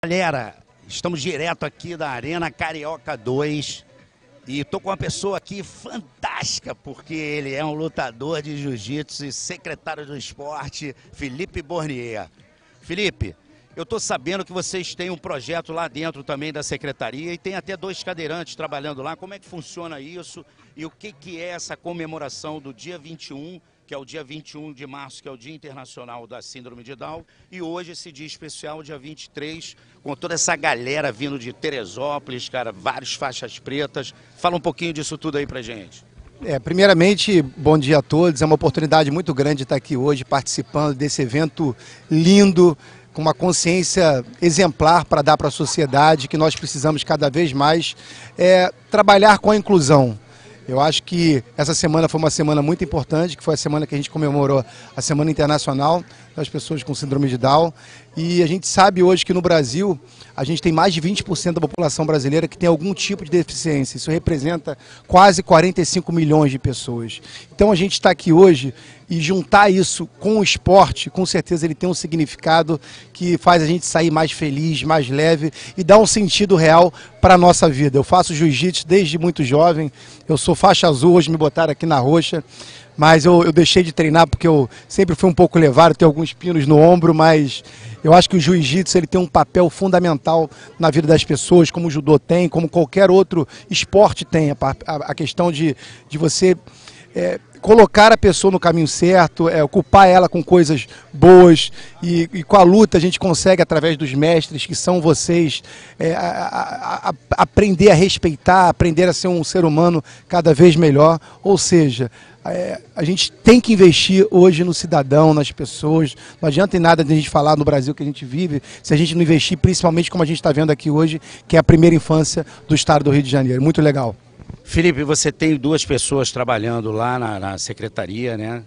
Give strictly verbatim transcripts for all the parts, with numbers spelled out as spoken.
Galera, estamos direto aqui da Arena Carioca dois e tô com uma pessoa aqui fantástica, porque ele é um lutador de jiu-jitsu e secretário do esporte, Felipe Bornier. Felipe, eu tô sabendo que vocês têm um projeto lá dentro também da secretaria e tem até dois cadeirantes trabalhando lá. Como é que funciona isso e o que que é essa comemoração do dia vinte e um, que é o dia vinte e um de março, que é o Dia Internacional da Síndrome de Down, e hoje esse dia especial, dia vinte e três, com toda essa galera vindo de Teresópolis, cara, vários faixas pretas. Fala um pouquinho disso tudo aí pra gente. É, primeiramente, bom dia a todos. É uma oportunidade muito grande estar aqui hoje participando desse evento lindo, com uma consciência exemplar para dar para a sociedade, que nós precisamos cada vez mais é, trabalhar com a inclusão. Eu acho que essa semana foi uma semana muito importante, que foi a semana que a gente comemorou a Semana Internacional das Pessoas com Síndrome de Down. E a gente sabe hoje que no Brasil, a gente tem mais de vinte por cento da população brasileira que tem algum tipo de deficiência. Isso representa quase quarenta e cinco milhões de pessoas. Então a gente está aqui hoje e juntar isso com o esporte, com certeza ele tem um significado que faz a gente sair mais feliz, mais leve e dá um sentido real para a nossa vida. Eu faço jiu-jitsu desde muito jovem, eu sou faixa azul, hoje me botaram aqui na roxa, mas eu, eu deixei de treinar porque eu sempre fui um pouco levado, tenho alguns pinos no ombro, mas eu acho que o jiu-jitsu ele tem um papel fundamental na vida das pessoas, como o judô tem, como qualquer outro esporte tem, a, a, a questão de, de você é, colocar a pessoa no caminho certo, é, ocupar ela com coisas boas e, e com a luta a gente consegue, através dos mestres que são vocês, é, a, a, a, aprender a respeitar, aprender a ser um ser humano cada vez melhor. Ou seja, é, a gente tem que investir hoje no cidadão, nas pessoas. Não adianta em nada de a gente falar no Brasil que a gente vive se a gente não investir, principalmente como a gente está vendo aqui hoje, que é a primeira infância do estado do Rio de Janeiro. Muito legal. Felipe, você tem duas pessoas trabalhando lá na, na secretaria, né?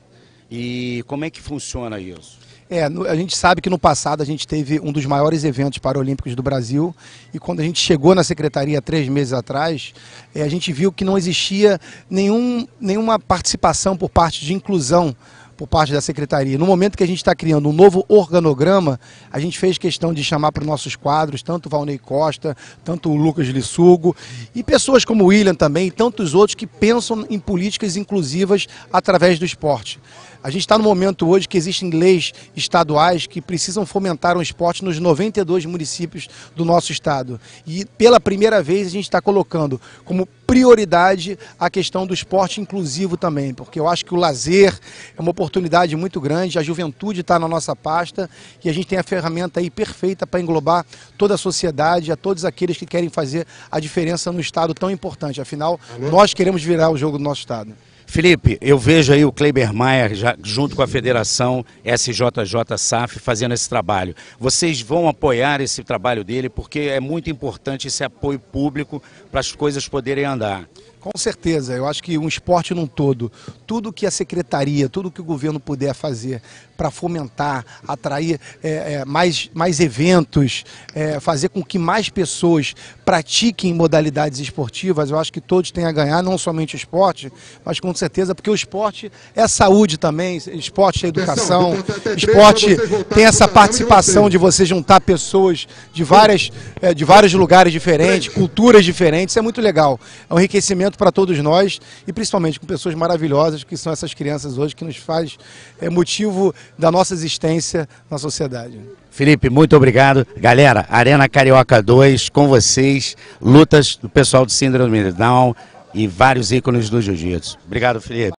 E como é que funciona isso? É, a gente sabe que no passado a gente teve um dos maiores eventos paralímpicos do Brasil e quando a gente chegou na secretaria três meses atrás, é, a gente viu que não existia nenhum, nenhuma participação por parte de inclusão por parte da secretaria. No momento que a gente está criando um novo organograma, a gente fez questão de chamar para os nossos quadros, tanto o Valnei Costa, tanto o Lucas Lissugo, e pessoas como o William também, e tantos outros que pensam em políticas inclusivas através do esporte. A gente está no momento hoje que existem leis estaduais que precisam fomentar o esporte nos noventa e dois municípios do nosso estado. E pela primeira vez a gente está colocando como prioridade a questão do esporte inclusivo também, porque eu acho que o lazer é uma oportunidade muito grande, a juventude está na nossa pasta e a gente tem a ferramenta aí perfeita para englobar toda a sociedade, a todos aqueles que querem fazer a diferença no estado tão importante. Afinal, nós queremos virar o jogo do nosso estado. Felipe, eu vejo aí o Kleiber Maia, já, junto com a Federação S J J S A F, fazendo esse trabalho. Vocês vão apoiar esse trabalho dele, porque é muito importante esse apoio público para as coisas poderem andar. Com certeza, eu acho que um esporte num todo, tudo que a secretaria, tudo que o governo puder fazer para fomentar, atrair é, é, mais, mais eventos, é, fazer com que mais pessoas pratiquem modalidades esportivas, eu acho que todos têm a ganhar, não somente o esporte, mas com certeza, porque o esporte é saúde também, esporte é educação, esporte tem essa participação de você juntar pessoas de, várias, é, de vários lugares diferentes, culturas diferentes, isso é muito legal, é um enriquecimento para todos nós e principalmente com pessoas maravilhosas que são essas crianças hoje que nos faz é, motivo da nossa existência na sociedade. Felipe, muito obrigado. Galera, Arena Carioca dois com vocês, lutas do pessoal de Síndrome de Down e vários ícones do jiu-jitsu. Obrigado, Felipe.